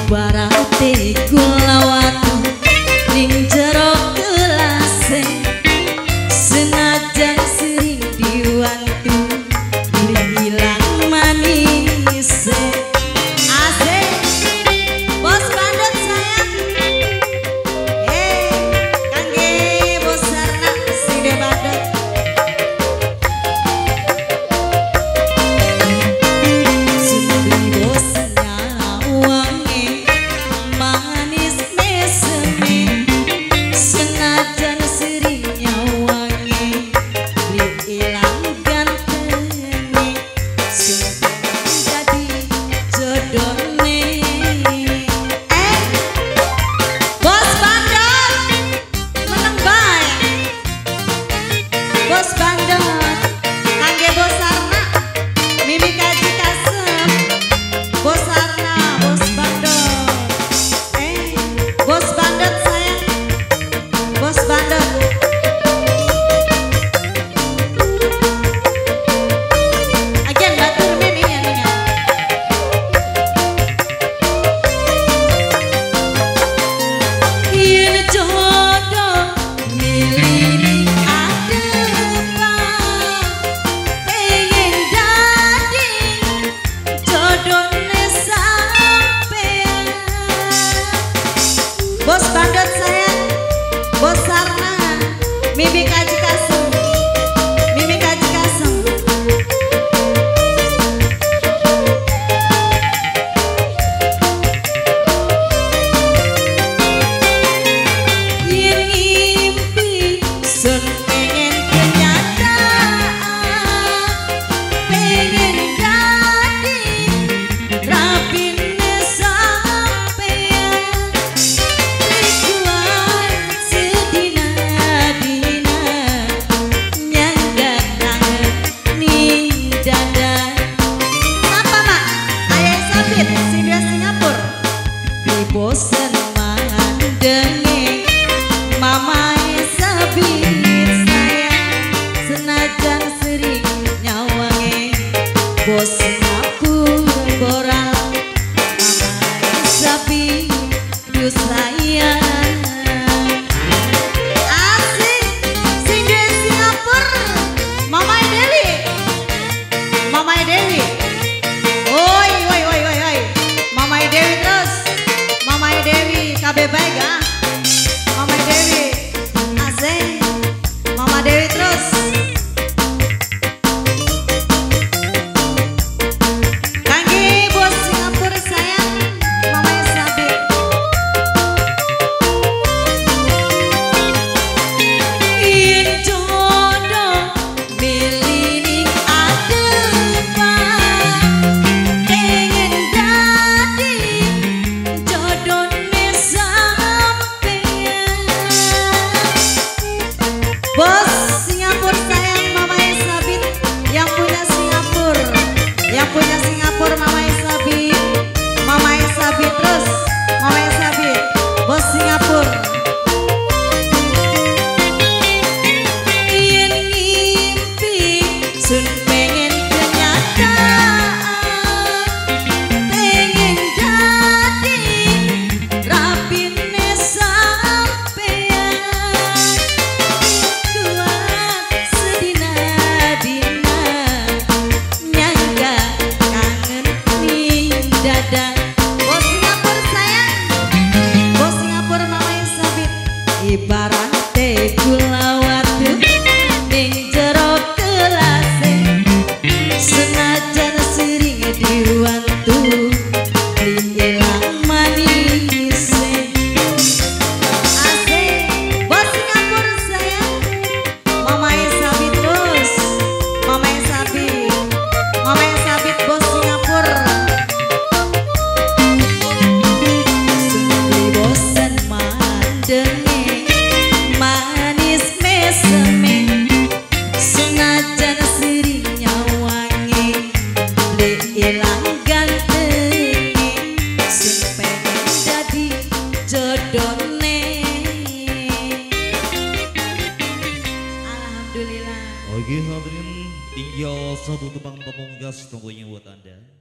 Ibarate gula watu ning jero gelase, senajan sering diwantu hilang manise. Asik bos bandut sayang, kangge bos Sarna side bandut. Sendiri bosnya wangi manis meseme, senajan serinya wangi hilang gantengnya, jadi jodohnya. Bos bandut meneng bae, bos bandut kangge bos Sarna mimi kaji kasem. Bos Sarna bos bandut, bos bandut sayang, bos bandut. Agen batur mimi ya nih. Yen jodoh milih adepa, pengen dadi jodohne sampean. Bos bandut sayang, bos Sarna mimi kaji kasem, mimi kaji kasem. Yen ngimpi sun pengen kenyataan, pengen dadi rapine sampean. Likuan sedina-dina nyangga kangen ning dada. Apa mak? Ayah Sabit Sindia Singapura. Di bosen mandenge Mama Sabit sayang, senajan sering nyawange bos Singapura boral. Mama Sabit du sayang. Asik Sindia Singapura, Mama Dewi, Mama Dewi. Oi oi oi oi oi, Mama Dewi terus, Mama Dewi KB baik ah. Mama Dewi, asik, Mama Dewi terus. Kangge bos Singapura sayang, Mama Sabit. Yen jodoh milih ning adepa, pengen dadi jodohne sampean. Bos Singapura sayang, Mama Sabit yang punya Singapura, yang punya Singapura Mama Sabit, Mama Sabit terus, Mama Sabit, bos Singapura. Yen ngimpi sun pengen kenyataan, pengen dadi rapine sampean. Kuat sedina-dina nyangga kangen ning dada. Bos Singapura sayang, bos Singapura Mama Sabit. Ibarate gula watu ning jero gelase, senajan sering diwantu hilang manise. Asik bos Singapura sayang, Mama Sabit terus, Mama Sabit, Mama Sabit bos Singapura. Sendiri bosan mandenge manis meseme, senajan serinya wangi hilang gantengnya, pengen jadi jodohne. Alhamdulillah. Oke hadirin, tinggal satu tebang pamungkas tentunya buat Anda.